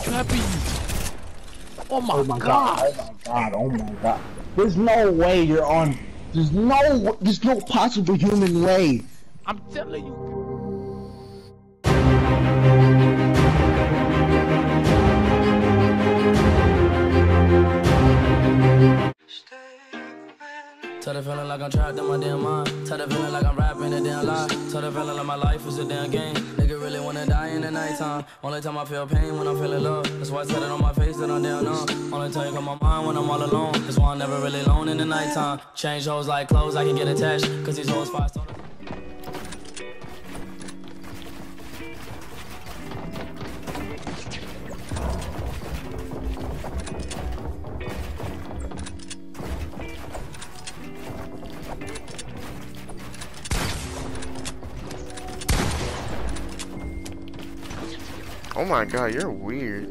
clapping you. Oh my god. Oh my god. Oh my god. There's no way you're on. There's no possible human way. I'm telling you. Tell the feeling like I'm trapped in my damn mind. Tell the feeling like I'm rapping a damn lie. Tell the feeling like my life is a damn game. Nigga really wanna die in the nighttime. Only time I feel pain when I'm feeling love. That's why I said it on my face that I'm down on. Only time you come my mind when I'm all alone. That's why I'm never really alone in the nighttime. Change hoes like clothes, I can get attached. Cause these hoes five stars. Oh my god, you're weird.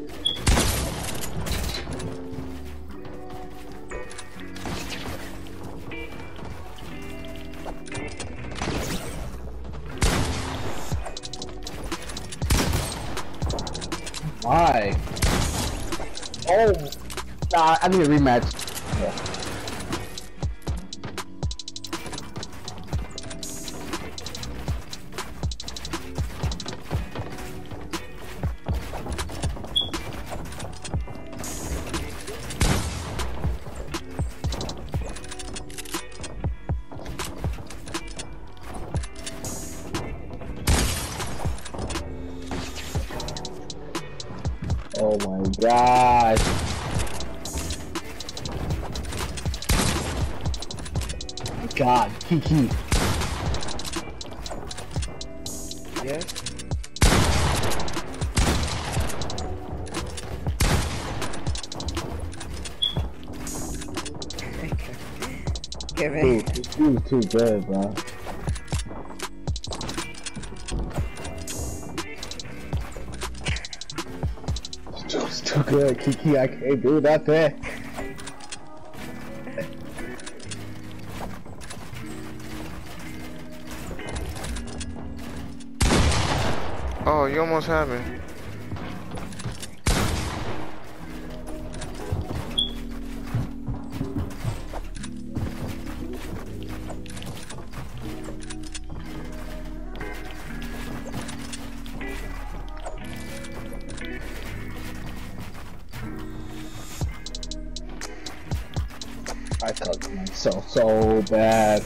Why? Oh, nah, I need a rematch. Yeah. Oh my gosh. God, Kiki. Yeah. Give it. Dude, this was too good, bro. It's too good, Kiki. I can't do nothing. Oh, you almost had me. I cooked myself so bad.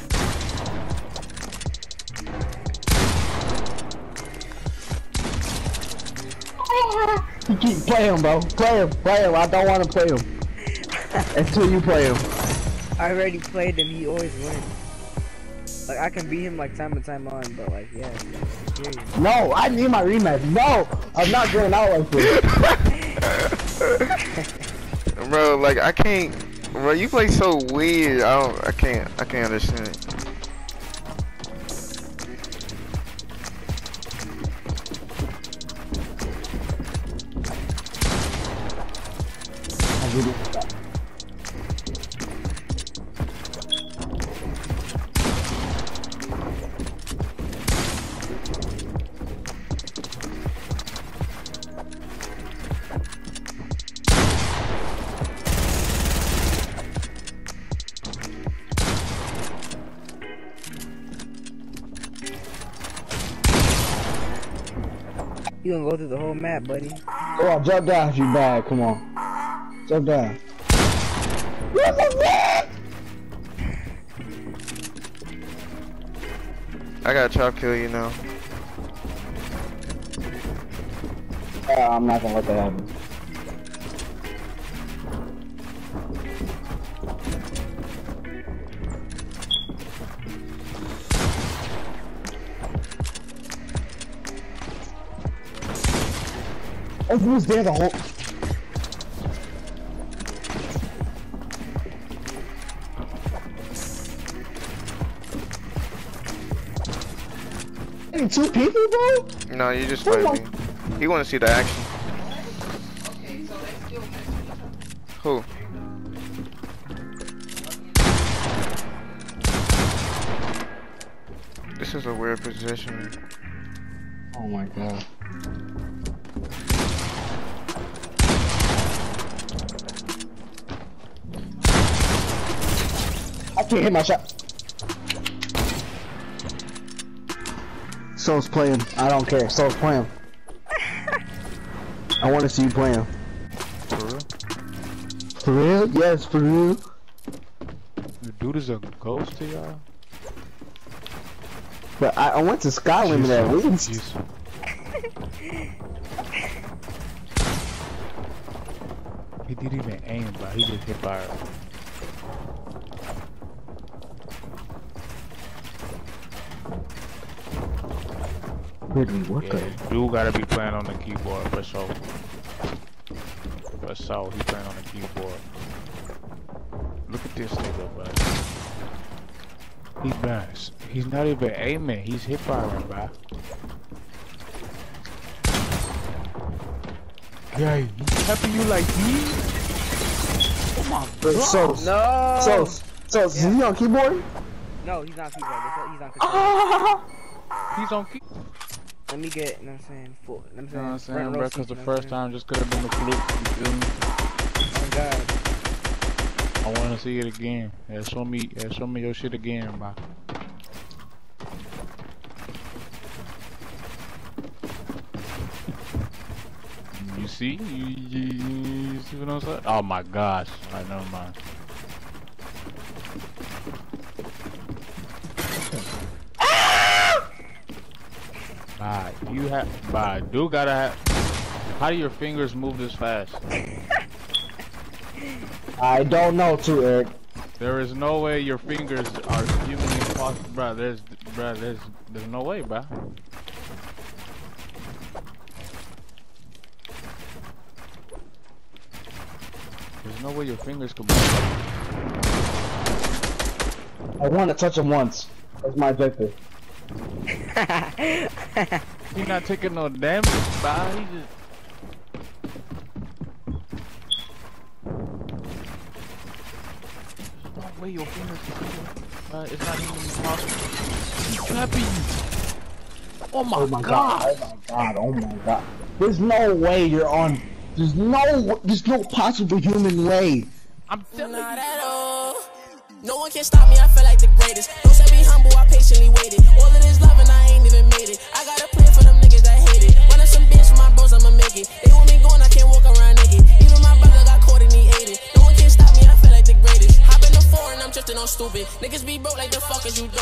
Kiki, play him, bro. Play him. I don't want to play him until you play him. I already played him. He always wins. Like I can beat him like time and time on, but like yeah. Serious. No, I need my rematch. No, I'm not going out like this. Bro, like I can't. Bro, you play so weird. I can't understand it. You gonna go through the whole map, buddy? Come on, jump down if you bad. Come on, jump down. I gotta chop kill you now. I'm not gonna let that happen. Oh, he was there the whole. Hey, two people, bro? No, you just fight me. He wanna see the action. Who? This is a weird position. Oh my god. can't hit my shot. Soul's playing. I don't care. Soul's playing. I want to see you playing. For real? For real? Yes, for real. The dude is a ghost to y'all? But I went to Skyrim at least. He didn't even aim, but he just hit by her. Really, what Yeah, dude gotta be playing on the keyboard for sure. For sure, he playing on the keyboard. Look at this nigga, bro. He's not even aiming. He's hit by her, bro. Yeah, he's tapping you like me. Oh my god. So, is he on keyboard? No, he's not keyboard. He's on controller. He's on keyboard. Let me get, you know what I'm saying, full. You know what I'm saying, bro? Because the first time just could have been a fluke. You feel me? Oh god. I want to see it again. Yeah, show me your shit again, bro. You see? You see what I'm saying? Oh my gosh. Alright, never mind. Dude gotta have. How do your fingers move this fast? I don't know too, Eric. There is no way your fingers are humanly possible, bro. There's no way, bro. There's no way your fingers could move. I want to touch him once. That's my objective. He's not taking no damage, bro. He just. There's no way your fingers can move. It's not even possible. He's trapping you. Oh my god. Oh my god. Oh my god. There's no way you're on. There's no possible human way. I'm telling Not you. at all. No one can stop me, I feel like the greatest. Don't say be humble, I patiently waited. All of this love and I ain't even made it. I got a plan for them niggas that hate it. Run up some bitch for my bros, I'ma make it. They want me going, I can't walk around naked. Even my brother got caught and he ate it. No one can stop me, I feel like the greatest. Hop in the foreign, I'm drifting on stupid. Niggas be broke like the fuck is you doing?